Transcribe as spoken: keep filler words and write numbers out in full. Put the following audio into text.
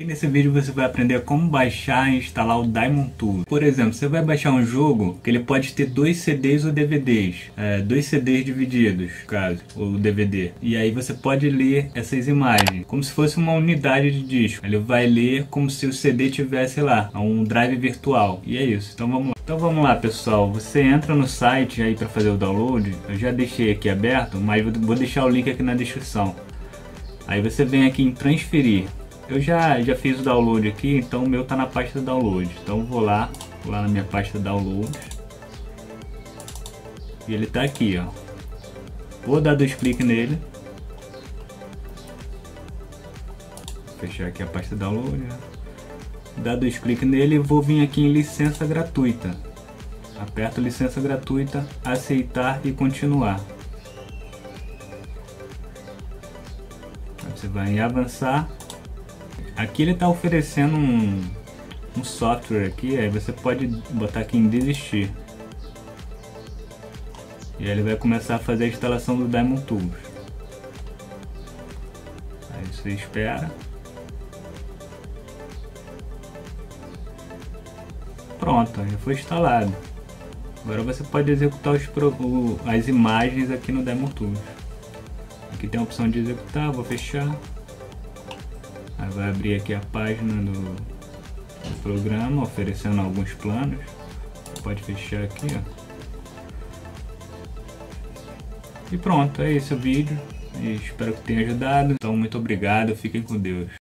Aqui nesse vídeo você vai aprender como baixar e instalar o Diamond Tools. Por exemplo, você vai baixar um jogo que ele pode ter dois C Ds ou D V Ds, é, dois C Ds divididos, caso, ou D V D. E aí você pode ler essas imagens, como se fosse uma unidade de disco. Ele vai ler como se o C D tivesse lá, um drive virtual. E é isso. Então vamos lá. Então vamos lá, pessoal. Você entra no site aí para fazer o download. Eu já deixei aqui aberto, mas vou deixar o link aqui na descrição. Aí você vem aqui em transferir. Eu já, já fiz o download aqui, então o meu tá na pasta download. Então vou lá, vou lá na minha pasta download. E ele tá aqui, ó. Vou dar dois cliques nele. Vou fechar aqui a pasta download. Né? Dar dois cliques nele e vou vir aqui em licença gratuita. Aperto licença gratuita, aceitar e continuar. Aí você vai em avançar. Aqui ele está oferecendo um, um software aqui, aí você pode botar aqui em desistir. E aí ele vai começar a fazer a instalação do Diamond Tools. Aí você espera. Pronto, já foi instalado. Agora você pode executar os, o, as imagens aqui no Diamond Tools. Aqui tem a opção de executar, vou fechar. Aí vai abrir aqui a página do, do programa, oferecendo alguns planos. Pode fechar aqui, ó. E pronto, é esse o vídeo. E espero que tenha ajudado. Então muito obrigado, fiquem com Deus.